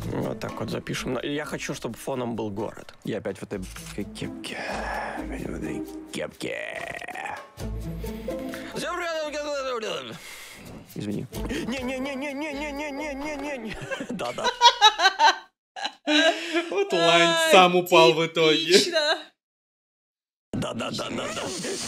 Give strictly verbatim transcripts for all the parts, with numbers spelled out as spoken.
Вот так вот запишем. Я хочу, чтобы фоном был город. Я опять в этой кепке. Опять в этой кепке. Извини. Не-не-не-не-не-не-не-не-не-не. Да-да. Вот Лайн сам упал в итоге. Да-да-да-да-да.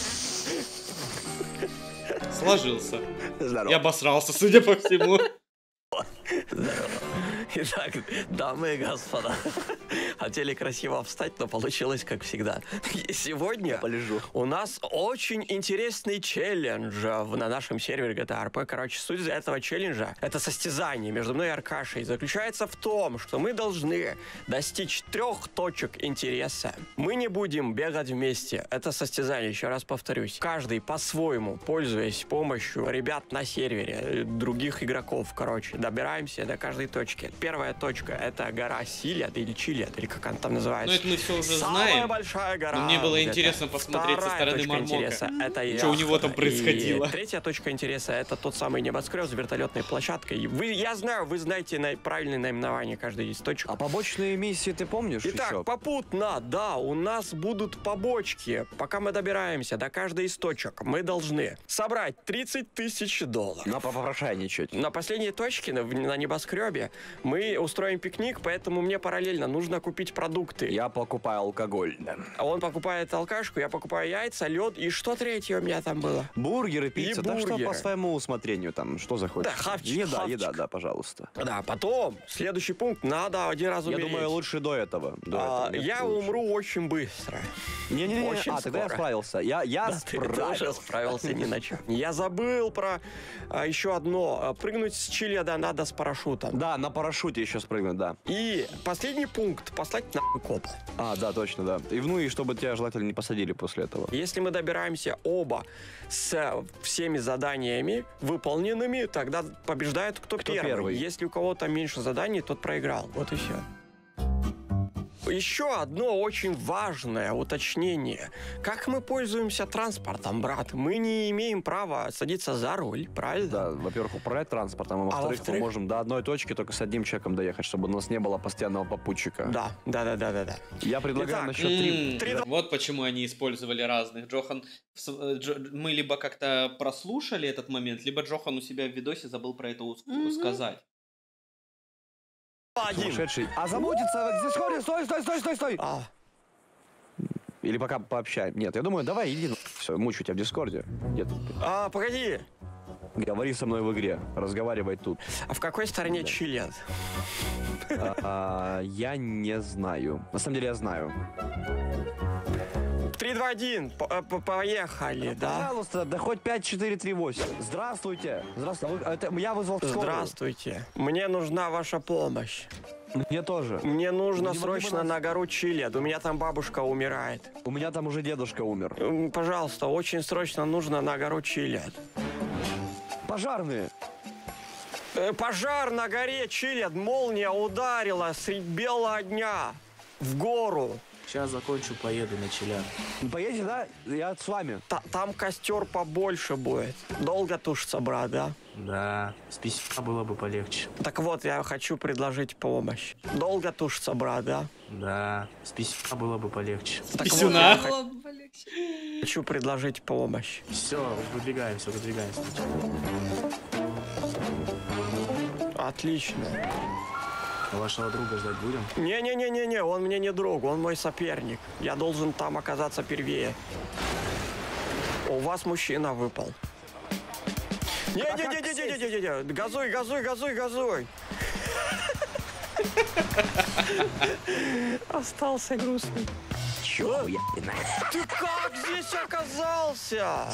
Сложился. Здорово. Я обосрался, судя по всему. Здорово. Итак, дамы и господа, хотели красиво встать, но получилось как всегда. И сегодня полежу. У нас очень интересный челлендж на нашем сервере джи ти эй ар пи. Короче, суть этого челленджа — это состязание между мной и Аркашей. Заключается в том, что мы должны достичь трех точек интереса. Мы не будем бегать вместе. Это состязание, еще раз повторюсь. Каждый по-своему, пользуясь помощью ребят на сервере, других игроков, короче, добираемся до каждой точки. Первая точка — это гора Силят или Чилят, или как она там называется. Ну это мы все уже Самая знаем. большая гора. Но мне было вот интересно это. посмотреть со Вторая стороны точка Мармока. интереса — это Что у него там яхта. происходило. И третья точка интереса — это тот самый небоскреб с вертолетной площадкой. И вы, я знаю, вы знаете на, правильное наименование каждой из точек. А побочные миссии ты помнишь Итак, еще? попутно, да, у нас будут побочки. Пока мы добираемся до каждой из точек, мы должны собрать тридцать тысяч долларов. Но попрошайничать. На последней точке, на, на небоскребе, мы устроим пикник, поэтому мне параллельно нужно купить продукты. Я покупаю алкоголь. А он покупает алкашку, я покупаю яйца, лед и что третье у меня там было? Бургеры, пицца, да что бургеры. по своему усмотрению там, что захочешь. Да, хавчик, Еда, хавчик. еда, да, пожалуйста. Да, потом, следующий пункт, надо один раз Я умереть. думаю, лучше до этого. До А, этого я лучше. умру очень быстро. Не-не-не, очень а, тогда я скоро. справился. Я, я Да, ты тоже справился. справился ни на чем. Я забыл про а, еще одно. А, Прыгнуть с Чилиада надо с парашютом. Да, на парашюте еще спрыгнуть, да. И последний пункт — послать нахуй копа. А, да, точно, да. И, ну и чтобы тебя желательно не посадили после этого. Если мы добираемся оба с всеми заданиями выполненными, тогда побеждает кто, Кто первый. первый? Если у кого-то меньше заданий, тот проиграл. Вот и все. Еще одно очень важное уточнение. Как мы пользуемся транспортом, брат? Мы не имеем права садиться за руль, правильно? Да, во-первых, управлять транспортом, а во-вторых, во-вторых? мы можем до одной точки только с одним человеком доехать, чтобы у нас не было постоянного попутчика. Да, да, да, да, да, да. Я предлагаю Итак, на счет три. М, три- Вот почему они использовали разных. Джохан, в с- э, Джо- мы либо как-то прослушали этот момент, либо Джохан у себя в видосе забыл про это ус- сказать. Один. Сумасшедший. А заботиться в Дискорде, стой, стой, стой, стой, стой. А, Или пока пообщаем. Нет, я думаю, давай, иди. Все, мучу тебя в Дискорде. Где ты? а, погоди. Говори со мной в игре, разговаривай тут. А в какой стороне Да. Чилиад? А, а, я не знаю. На самом деле я знаю. три, два, один. По- э, по- Поехали, да? Пожалуйста, да хоть пять, четыре, три, восемь. Здравствуйте. Здравствуйте. А Это я вызвал скорую. Здравствуйте. Мне нужна ваша помощь. Мне тоже. Мне нужно Вы не могли бы срочно нас- на гору Чилиад. У меня там бабушка умирает. У меня там уже дедушка умер. М, Пожалуйста, очень срочно нужно на гору Чилиад. Пожарные. Э, Пожар на горе Чилиад. Молния ударила средь белого дня в гору. Сейчас закончу, поеду на Чиляд. Поедете, да? Я с вами. Та- там костер побольше будет. Долго тушится, брат, да? Да, с письма было бы полегче. Так вот, я хочу предложить помощь. Долго тушится, брат, да? Да, с письма было бы полегче. Так Писюна. вот, я х- хочу предложить помощь. Все, выдвигаемся, выдвигаемся. Отлично. Вашего друга ждать будем? Не-не-не-не-не, он мне не друг, он мой соперник. Я должен там оказаться первее. У вас мужчина выпал. Не-не-не-не-не-не-не-не, газуй, газуй, газуй, газуй. Остался грустный. Чё, я Ты как здесь оказался?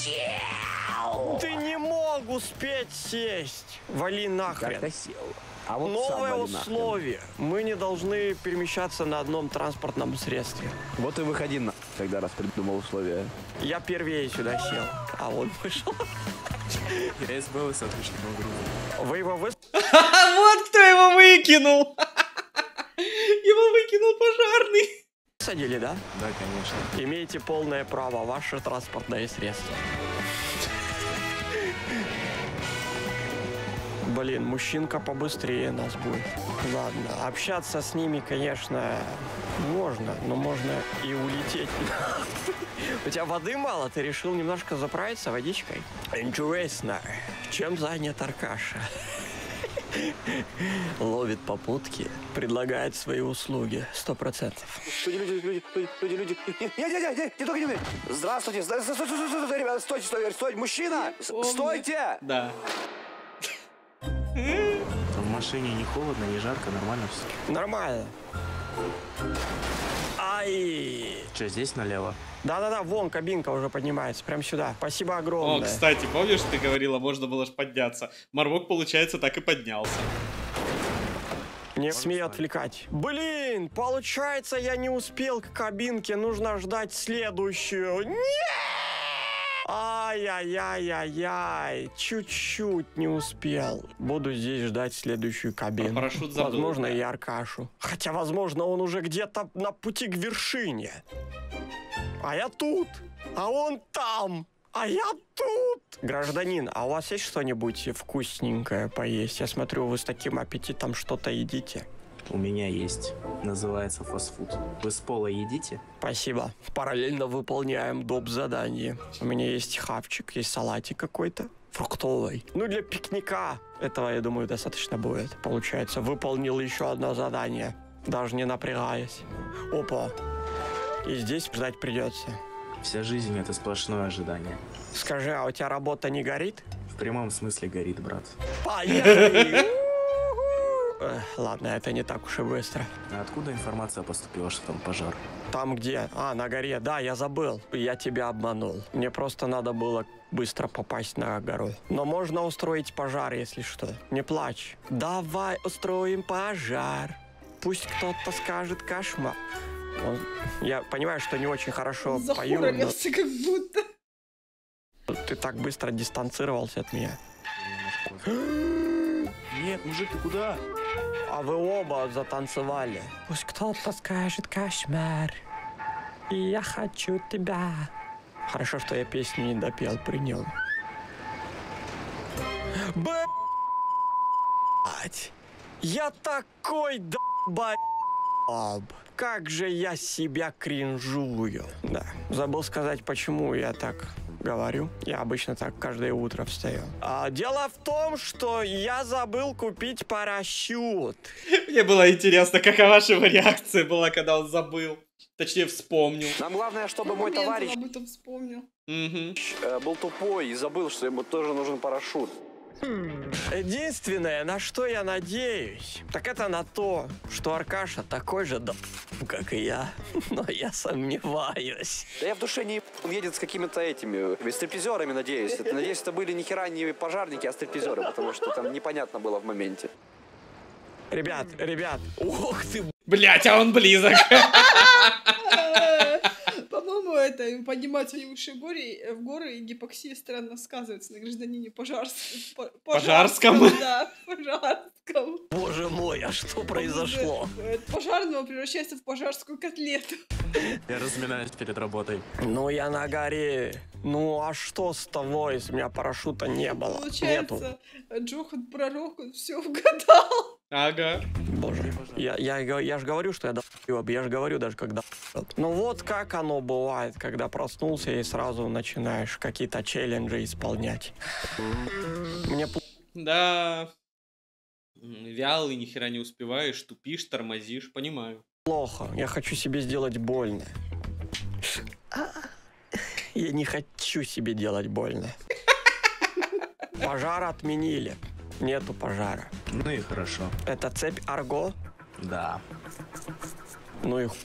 Ты не мог успеть сесть. Вали нахрен. как-то сел. А вот Новое сам вали нахрен. условие. Мы не должны перемещаться на одном транспортном средстве. Вот и выходи на, тогда раз придумал условия. Я первее сюда сел, а он вышел. Я СБ с отличным грузом. Вы его выс... А вот кто его выкинул! Его выкинул пожарный! высадили, да? Да, конечно. Имеете полное право, ваше транспортное средство. Блин, мужчинка побыстрее нас будет. Ладно, общаться с ними, конечно, можно, но можно и улететь. У тебя воды мало, ты решил немножко заправиться водичкой? Интересно, чем занят Аркаша? Ловит попутки, предлагает свои услуги, сто процентов. Люди, люди, люди, люди, люди. Нет, нет, нет, нет, не только не мне. Здравствуйте, стойте, стойте, стойте, ребята, стойте, стойте, стойте, мужчина, стойте! Да. В машине не холодно, не жарко, нормально все. Нормально. Ай! Че, здесь налево? Да-да-да, вон кабинка уже поднимается, прям сюда. Спасибо огромное. О, кстати, помнишь, ты говорила, можно было ж подняться? Мармок, получается, так и поднялся. Не смей отвлекать. Блин, получается, я не успел к кабинке, нужно ждать следующую. Нет! Ай-яй-яй-яй-яй, чуть-чуть не успел. Буду здесь ждать следующую кабину. А парашют забыл, возможно, да. и Аркашу. Хотя, возможно, он уже где-то на пути к вершине. А я тут, а он там, а я тут. Гражданин, а у вас есть что-нибудь вкусненькое поесть? Я смотрю, вы с таким аппетитом что-то едите. У меня есть. Называется фастфуд. Вы с пола едите? Спасибо. Параллельно выполняем доп. Задание. У меня есть хавчик, есть салатик какой-то. Фруктовый. Ну, для пикника этого, я думаю, достаточно будет. Получается, выполнил еще одно задание. Даже не напрягаясь. Опа. И здесь ждать придется. Вся жизнь — это сплошное ожидание. Скажи, а у тебя работа не горит? В прямом смысле горит, брат. Поехали! Эх, ладно, это не так уж и быстро. А откуда информация поступила, что там пожар? Там где? А, на горе. Да, я забыл. Я тебя обманул. Мне просто надо было быстро попасть на гору. Но можно устроить пожар, если что. Не плачь. Давай устроим пожар. Пусть кто-то скажет кошмар. Ну, я понимаю, что не очень хорошо пою, но Захуралился как будто. ты так быстро дистанцировался от меня. Нет, мужик, ты куда? А вы оба затанцевали. Пусть кто-то скажет кошмар. И я хочу тебя. Хорошо, что я песню не допел при нем. Б***ь. Я такой долбоеб. Как же я себя кринжую. Да, забыл сказать, почему я так говорю. Я обычно так каждое утро встаю. А, дело в том, что я забыл купить парашют. Мне было интересно, какова ваша реакция была, когда он забыл. Точнее, вспомнил. Нам главное, чтобы мой Момент товарищ он об этом вспомнил. Угу. э, был тупой и забыл, что ему тоже нужен парашют. Единственное, на что я надеюсь, так это на то, что Аркаша такой же д***, как и я. Но я сомневаюсь. Да я в душе не он едет с какими-то этими э, стриптизерами, надеюсь. Это, надеюсь, это были ни хера не пожарники, а стриптизеры, потому что там непонятно было в моменте. Ребят, ребят, ух ты, Блять, а он близок. По-моему, это подниматься выше в горы, в горы и гипоксия странно сказывается на гражданине Пожарском. По- Пожарском? Да, Пожарском. боже мой, а что произошло? От Пожарного превращается в пожарскую котлету. Я разминаюсь перед работой. Ну, я на горе. Ну, а что с того, если у меня парашюта не было? Нету. Получается, Джохан пророк, он все угадал. Ага. Боже, я, я, я, я же говорю, что я долбоеб, я же говорю даже, когда долбоеб. Ну вот как оно бывает, когда проснулся и сразу начинаешь какие-то челленджи исполнять. Мне пл- Да. М, Вялый, ни хера не успеваешь, тупишь, тормозишь, понимаю. плохо, я хочу себе сделать больно. Я не хочу себе делать больно. Пожар отменили. Нету пожара. Ну и хорошо. Это цепь Арго? Да. Ну и хуй.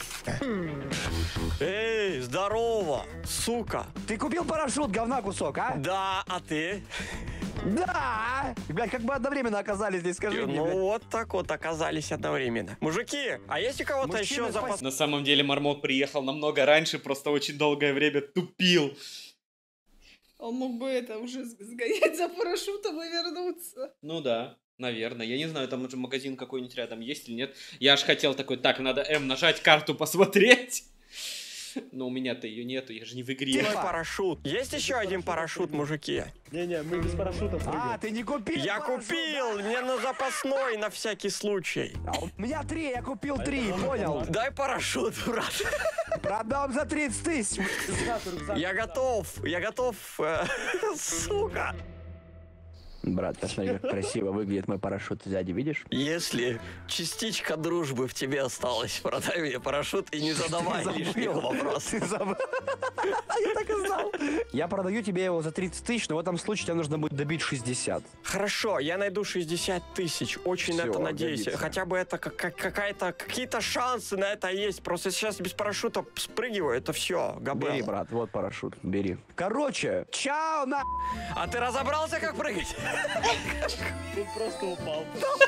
Эй, здорово, сука. Ты купил парашют, говна кусок, а? Да, а ты? Да! Блядь, как мы одновременно оказались здесь, скажи мне, Ну блядь. вот так вот оказались одновременно. Мужики, а есть у кого-то Мужчины, еще запас? На самом деле Мармок приехал намного раньше, просто очень долгое время тупил. Он мог бы это уже с- сгонять за парашютом и вернуться. Ну да, наверное. Я не знаю, там уже магазин какой-нибудь рядом есть или нет. Я аж хотел такой, так, надо М нажать, карту посмотреть. Но у меня-то ее нету, я же не в игре. Делай парашют. Есть еще один парашют, мужики? Не-не, мы без парашюта А, прыгаем. ты не купил? Я парашют, купил, мне на запасной, на всякий случай. да? А у меня три, я купил три, понял? Дай парашют, брат. Продам за тридцать тысяч. Рюкзак, рюкзак. Я готов, я готов, э, сука. Брат, посмотри, как красиво выглядит мой парашют сзади, видишь? Если частичка дружбы в тебе осталась, продай мне парашют и не задавай лишних вопросов. Ты забыл. Я так и знал. Я продаю тебе его за тридцать тысяч, но в этом случае тебе нужно будет добить шестьдесят. Хорошо, я найду шестьдесят тысяч, очень на Всё, это надеюсь. годится. Хотя бы это как- как- какая-то, какие-то шансы на это есть. Просто сейчас без парашюта спрыгиваю, это все, Бери, габел. брат, вот парашют, бери. Короче, чао, на... А ты разобрался, как прыгать? Тут просто упал.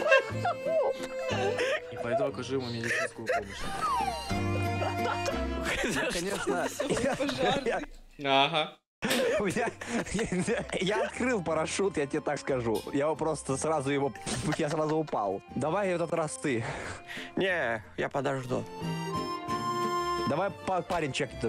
И пойду окажу ему медицинскую помощь. Конечно, Пожарный. Ага. у меня- я, я открыл парашют, я тебе так скажу. Я его просто сразу его, я сразу упал. Давай этот раз ты. Не, я подожду. Давай па- парень чекнет.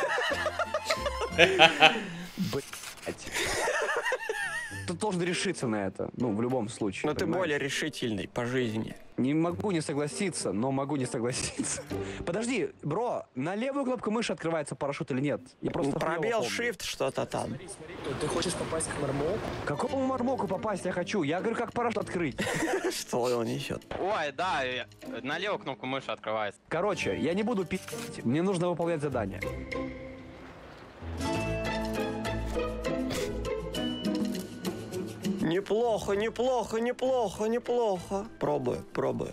Блять. Ты должен решиться на это. Ну, в любом случае. Но ты понимаешь? более решительный по жизни. Не могу не согласиться, но могу не согласиться. Подожди, бро, на левую кнопку мыши открывается парашют или нет? Я просто хуёво Пробел, помню. shift, что-то там. Ты хочешь попасть к мармоку? К какому мармоку попасть я хочу? Я говорю, как парашют открыть. Что он несет? Ой, да, я- на левую кнопку мыши открывается. Короче, я не буду пи***ть, мне нужно выполнять задание. Неплохо, неплохо, неплохо, неплохо. Пробую, пробую.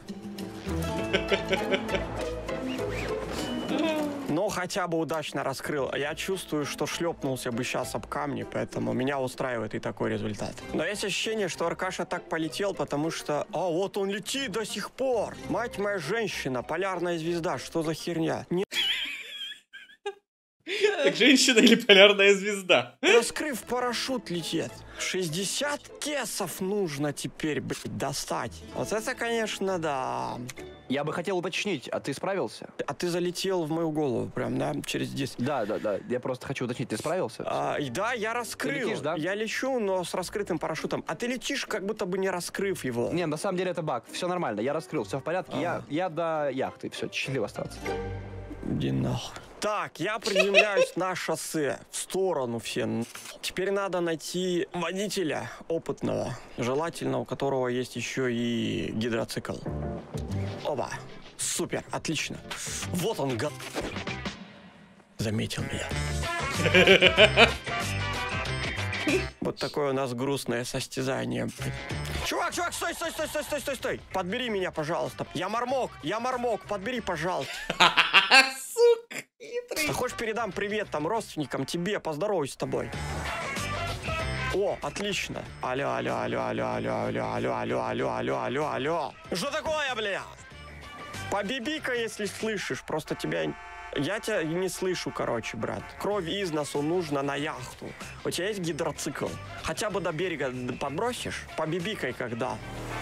Но хотя бы удачно раскрыл. Я чувствую, что шлепнулся бы сейчас об камни, поэтому меня устраивает и такой результат. Но есть ощущение, что Аркаша так полетел, потому что... А, вот он летит до сих пор! Мать моя женщина, полярная звезда, что за херня? Не Так женщина или полярная звезда? раскрыв парашют летит. шестьдесят кесов нужно теперь, блядь, достать. Вот это, конечно, да. Я бы хотел уточнить, а ты справился? А ты залетел в мою голову прям, да, через диск. Да, да, да. Я просто хочу уточнить, ты справился? А, и да, я раскрыл. Ты летишь, да? Я лечу, но с раскрытым парашютом. А ты летишь, как будто бы не раскрыв его. Не, на самом деле это баг. Все нормально, я раскрыл, все в порядке. Я, я до яхты, все, счастливо остаться. Иди нахуй. Так, я приземляюсь на шоссе, в сторону все. Теперь надо найти водителя опытного, желательно у которого есть еще и гидроцикл. Оба. Супер, отлично. Вот он, гад. Заметил меня. Вот такое у нас грустное состязание. Чувак, чувак, стой, стой, стой, стой, стой, стой, стой. Подбери меня, пожалуйста. Я Мармок, я Мармок, подбери, пожалуйста. Сука, хитрый. А хочешь, передам привет там родственникам, тебе, поздороваюсь с тобой. О, отлично. Алло, алло, алло, алло, алло, алло, алло, алло, алло, алло, алло, алло. Что такое, бля? Побибика, если слышишь, просто тебя... Я тебя не слышу, короче, брат. Кровь из носу нужно на яхту. У тебя есть гидроцикл? Хотя бы до берега подбросишь? Побибикай когда.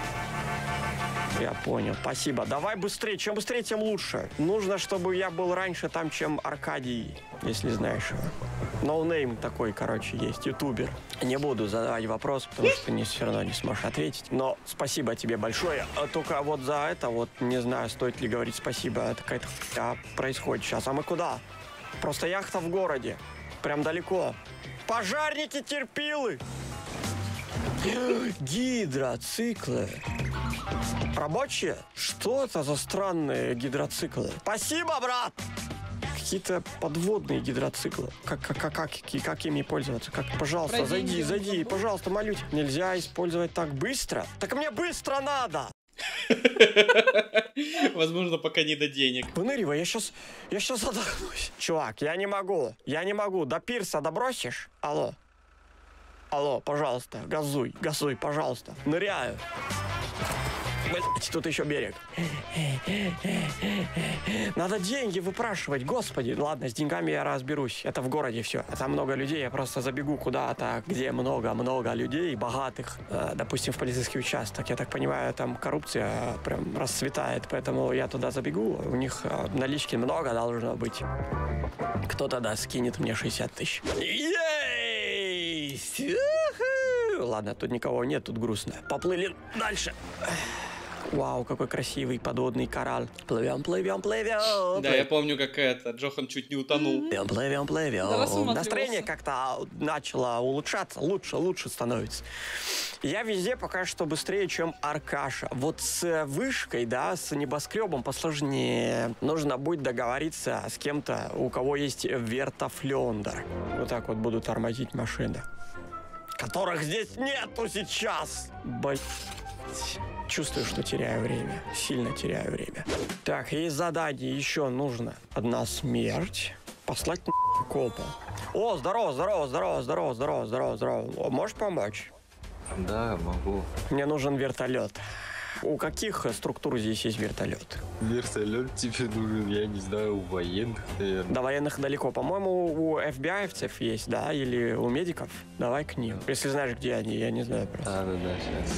Я понял, спасибо. Давай быстрее, чем быстрее, тем лучше. Нужно, чтобы я был раньше там, чем Аркадий, если знаешь его. Ноунейм такой, короче, есть, ютубер. Не буду задавать вопрос, потому что ты все равно не сможешь ответить. Но спасибо тебе большое. А только вот за это, вот не знаю, стоит ли говорить спасибо. Это какая-то хуйня происходит сейчас. А мы куда? Просто яхта в городе. Прям далеко. Пожарники, терпилы! Гидроциклы. Рабочие? Что это за странные гидроциклы? Спасибо, брат! Какие-то подводные гидроциклы. Как, как, как, как, как ими пользоваться? Как, пожалуйста, Про зайди, деньги он зайди, забыл? пожалуйста, молюсь. Нельзя использовать так быстро? Так мне быстро надо! Возможно, пока не до денег. Выныривай, я сейчас, я сейчас задохнусь. Чувак, я не могу, я не могу. До пирса добросишь? Алло. Алло, пожалуйста, газуй, газуй, пожалуйста. Ныряю. Блять, тут еще берег. Надо деньги выпрашивать, господи. Ладно, с деньгами я разберусь. Это в городе все. Там много людей, я просто забегу куда-то, где много-много людей, богатых. Допустим, в полицейский участок. Я так понимаю, там коррупция прям расцветает, поэтому я туда забегу. У них налички много должно быть. Кто тогда скинет мне шестьдесят тысяч? Есть! Ладно, тут никого нет, тут грустно. Поплыли дальше. Вау, какой красивый подводный коралл. Плывем, плывем, плывем. Да, я помню, как это, Джохан чуть не утонул. Плывем, плывем, плывем. Настроение как-то начало улучшаться, лучше, лучше становится. Я везде пока что быстрее, чем Аркаша. Вот с вышкой, да, с небоскребом посложнее. Нужно будет договориться с кем-то, у кого есть вертофлендер. Вот так вот буду тормозить машины, которых здесь нету сейчас. Блять. Чувствую, что теряю время. Сильно теряю время. Так, есть задание. Еще нужно. Одна смерть. Послать на копа. О, здорово, здорово, здорово, здорово, здорово, здорово, здорово. Можешь помочь? Да, могу. Мне нужен вертолет. У каких структур здесь есть вертолет? Вертолет тебе нужен, я не знаю, у военных, наверное. До военных далеко. По-моему, у эф би ай-овцев есть, да? Или у медиков? Давай к ним. Если знаешь, где они, я не знаю просто. А, ну да, сейчас.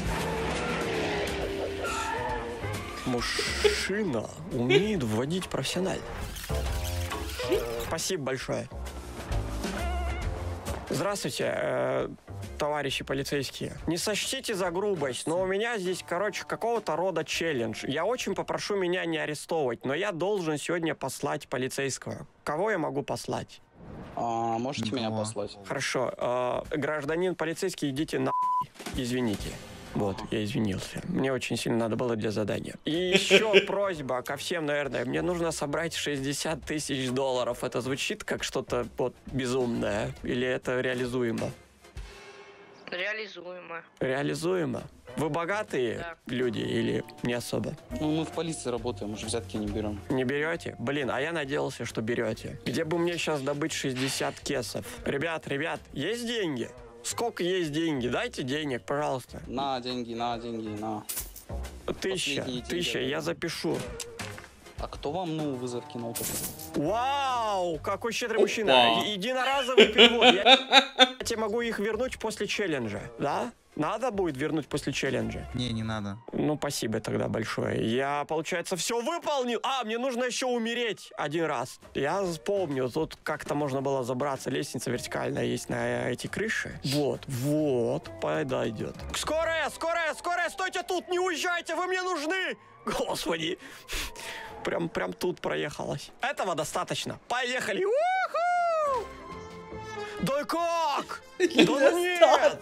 Мужчина умеет вводить профессионально. Спасибо большое. Здравствуйте, э, товарищи полицейские. Не сочтите за грубость, но у меня здесь, короче, какого-то рода челлендж. Я очень попрошу меня не арестовывать, но я должен сегодня послать полицейского. Кого я могу послать? А, можете Никого. меня послать? Хорошо. Э, гражданин полицейский, идите на... Извините. Вот, я извинился. Мне очень сильно надо было для задания. И еще просьба ко всем, наверное. Мне нужно собрать шестьдесят тысяч долларов. Это звучит как что-то вот безумное? Или это реализуемо? Реализуемо. Реализуемо? Вы богатые Да. люди или не особо? Ну, мы в полиции работаем, мы же взятки не берем. Не берете? Блин, а я надеялся, что берете. Где бы мне сейчас добыть шестьдесят кесов? Ребят, ребят, есть деньги? Сколько есть деньги? Дайте денег, пожалуйста. На деньги, на деньги, на. Тысяча, Последние тысяча, деньги. я запишу. А кто вам, ну, вызов кинул? Вау, какой щедрый Опа. мужчина. И- Единоразовый перевод. Я я тебе могу их вернуть после челленджа, да? Надо будет вернуть после челленджа? Не, не надо. Ну, спасибо тогда большое. Я, получается, все выполнил. А, мне нужно еще умереть один раз. Я помню, тут как-то можно было забраться. Лестница вертикальная есть на эти крыши. Вот, вот, подойдет. Скорая, скорая, скорая, стойте тут, не уезжайте, вы мне нужны. Господи. Прям, прям тут проехалась. Этого достаточно. Поехали. У-ху! Да как? Да нет!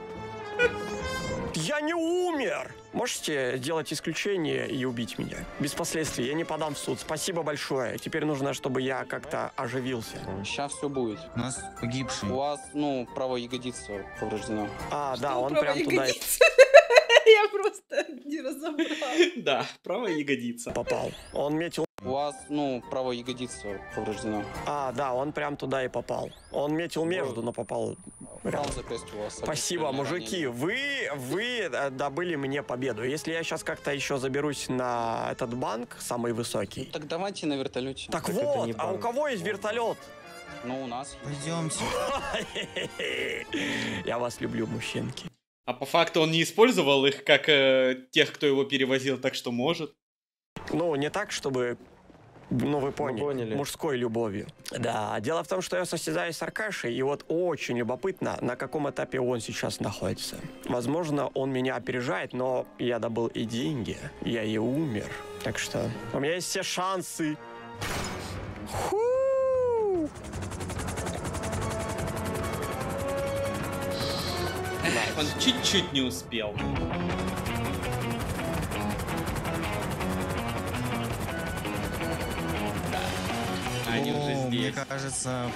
Я не умер! Можете сделать исключение и убить меня? Без последствий, я не подам в суд. Спасибо большое. Теперь нужно, чтобы я как-то оживился. Сейчас все будет. У нас погибший. У вас, ну, правая ягодица повреждена. А, да, он Правая прям туда и ягодица? Я просто не разобрала. Да, правая ягодица. попал. Он метил... У вас, ну, правая ягодица повреждена. А, да, он прям туда и попал. Он метил между, но попал... Правое запястье у вас. Спасибо, мужики. Вы, вы э, добыли мне победу. Если я сейчас как-то еще заберусь на этот банк, самый высокий... Так давайте на вертолете. Так, Так это вот, не а у банк. кого есть вертолет? Ну, у нас. Пойдемте. Я вас люблю, мужчинки. А по факту он не использовал их, как э, тех, кто его перевозил, так что может. Ну, не так, чтобы... Ну, вы поняли, поняли. мужской любовью. Да, дело в том, что я состязаюсь с Аркашей, и вот очень любопытно, на каком этапе он сейчас находится. Возможно, он меня опережает, но я добыл и деньги, я и умер. Так что у меня есть все шансы. Ху! Он чуть-чуть не успел. Они уже О, мне здесь. кажется...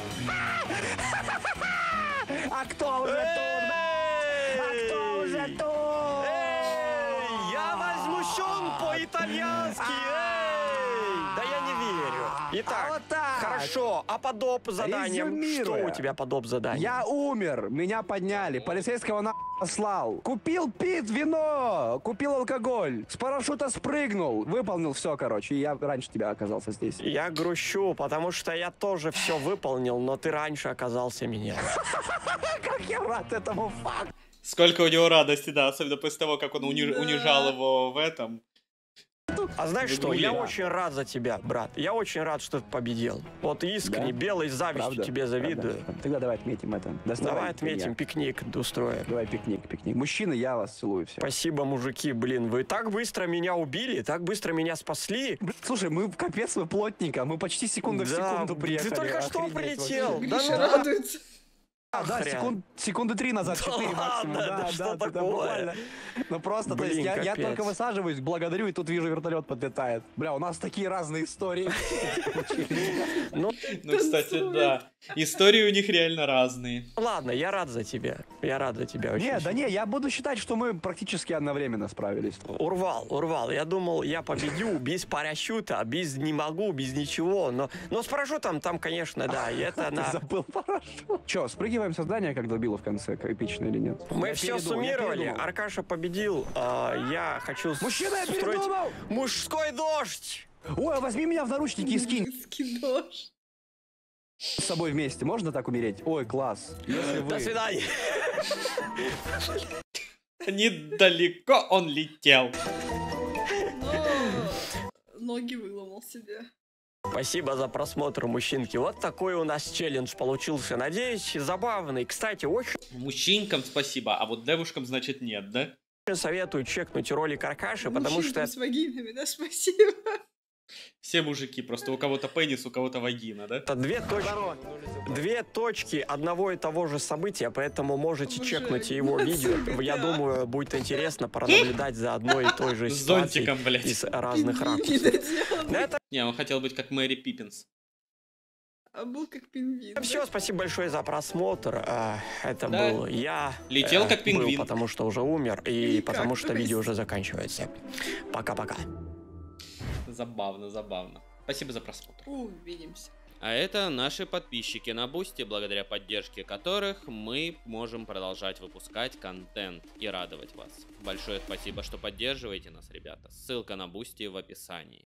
А кто уже тут? А кто уже тут? Эй, я возмущен по-итальянски! Эй! Да я не верю. верю. Итак, вот так. хорошо. А по доп. Заданиям? Что Резюмируя. у тебя по доп. заданиям? Я умер, меня подняли, полицейского на послал. Купил пит, вино, купил алкоголь, с парашюта спрыгнул, выполнил все, короче, и я раньше тебя оказался здесь. Я грущу, потому что я тоже все выполнил, но ты раньше оказался меня. Как я рад этому факту. Сколько у него радости, да, особенно после того, как он уни- унижал его в этом. А знаешь В что, игруле. я очень рад за тебя, брат. Я очень рад, что ты победил. Вот искренне, Да? белой завистью Правда? тебе завидую. Правда. Тогда давай отметим это. Доставай Давай отметим, меня. пикник устроим. Давай пикник, пикник. Мужчины, я вас целую все. Спасибо, мужики, блин, вы так быстро меня убили, так быстро меня спасли. Блин, слушай, мы капец, мы плотненько, мы почти секунду в Да, секунду приехали. ты только что Охренеть прилетел. вообще. Да Гриша ну, радуется. А, да, Хрен. секунд, секунды три назад, Да четыре максимум. ладно, да что да, такое? буквально. Ну просто, то есть Блин, я, я капец. только высаживаюсь, благодарю, и тут вижу, вертолет подлетает. Бля, у нас такие разные истории. Ну, Ну, кстати, да. Истории у них реально разные. ладно, я рад за тебя. Я рад за тебя очень. Не, да не, я буду считать, что мы практически одновременно справились. Урвал, урвал. Я думал, я победю без парашюта, без не могу, без ничего. Но, но с парашютом там, конечно, да. И это на... Забыл парашют. Че, спрыгиваем со здания, как добило в конце, как эпично или нет? Мы Я все передумал, я суммировали. передумал. Аркаша победил. а, я хочу с- Мужчина, я устроить передумал! мужской дождь. Ой, возьми меня в наручники и скинь Скидош. с собой вместе. Можно так умереть? Ой, класс. Если вы... До свидания. Недалеко он летел. Но ноги выломал себе. Спасибо за просмотр, мужчинки. Вот такой у нас челлендж получился. Надеюсь, забавный. Кстати, очень Мужчинкам спасибо, а вот девушкам, значит, нет, да? советую чекнуть ролик Аркаши, потому что... Мужчинкам с вагинами, да, спасибо. Все мужики, просто у кого-то пенис, у кого-то вагина, да? Это две точки, две точки одного и того же события, поэтому можете Боже, чекнуть его Игнатий, видео. Я да. думаю, будет интересно пронаблюдать за одной и той же С ситуацией зонтиком, блядь. из разных Пингвин ракурсов. недоделанный. На это Не, он хотел быть как Мэри Пиппинс. А был как пингвин. все. Спасибо большое за просмотр. А, Это Да. был я. Летел э, как пингвин. Был, потому что уже умер, и Или потому как, что то видео есть. уже заканчивается. Пока-пока. Забавно, забавно. Спасибо за просмотр. Увидимся. А это наши подписчики на Бусти, благодаря поддержке которых мы можем продолжать выпускать контент и радовать вас. Большое спасибо, что поддерживаете нас, ребята. Ссылка на Бусти в описании.